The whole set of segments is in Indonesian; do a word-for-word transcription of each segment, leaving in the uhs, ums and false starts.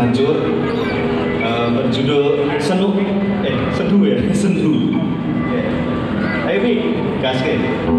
hancur uh, berjudul Sendu eh Sendu ya Sendu. Ayo Pi, gaskeun.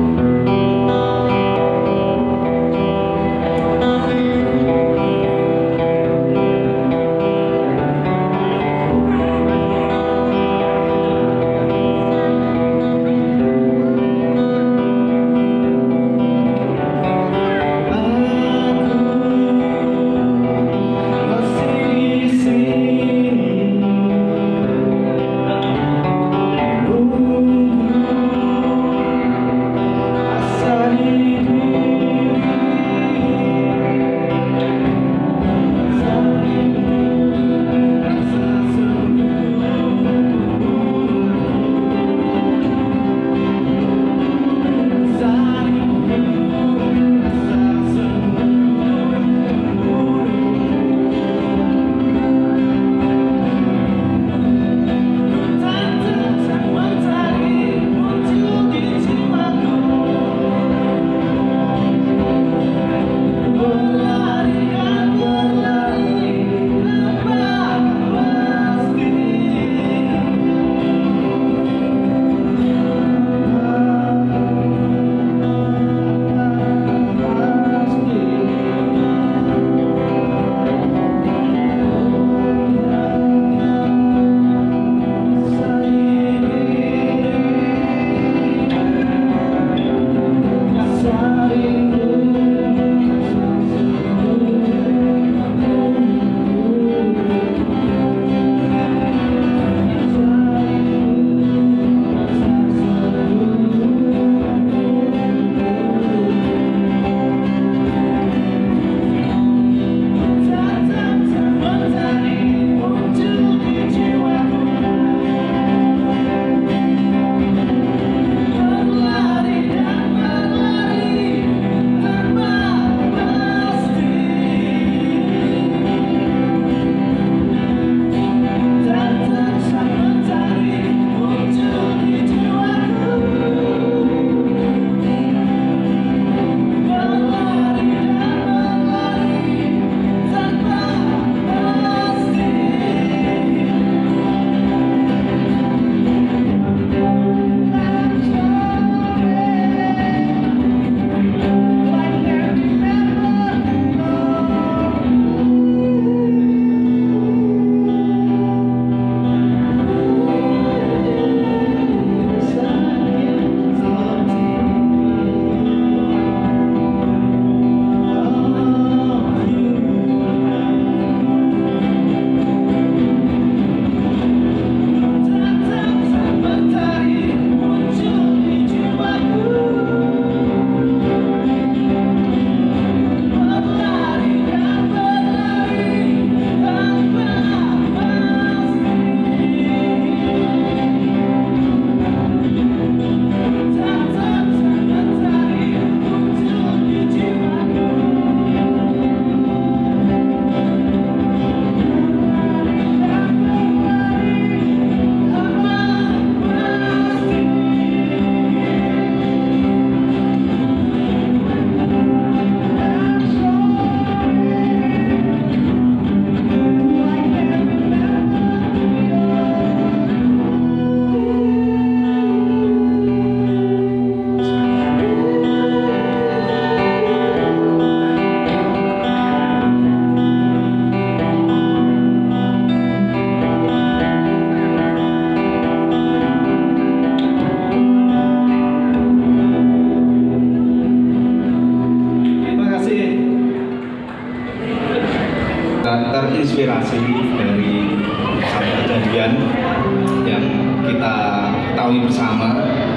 terinspirasi dari satu kejadian yang kita ketahui bersama.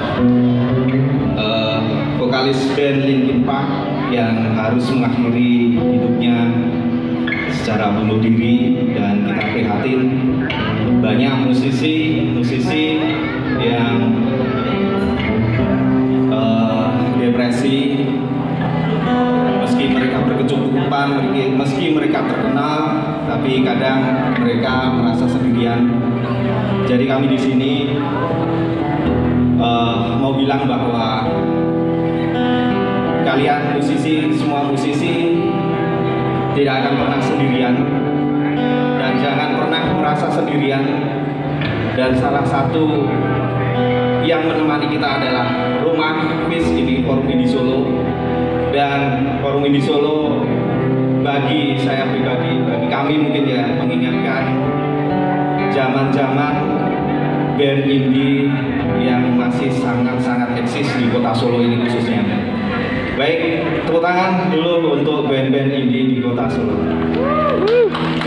Uh, vokalis band Linkin Park yang harus mengakhiri hidupnya secara bunuh diri, dan kita prihatin banyak musisi musisi yang uh, depresi meski mereka berkecukupan, meski mereka terkenal, tapi kadang mereka merasa sendirian. Jadi kami di sini uh, mau bilang bahwa kalian musisi, semua musisi tidak akan pernah sendirian, dan sendirian, dan salah satu yang menemani kita adalah rumah F I S ini, Forum Indie Solo. Dan Forum Indie Solo bagi saya pribadi, bagi kami mungkin ya, mengingatkan zaman-zaman band indie yang masih sangat-sangat eksis di kota Solo ini khususnya. Baik, tepuk tangan dulu untuk band-band indie di kota Solo.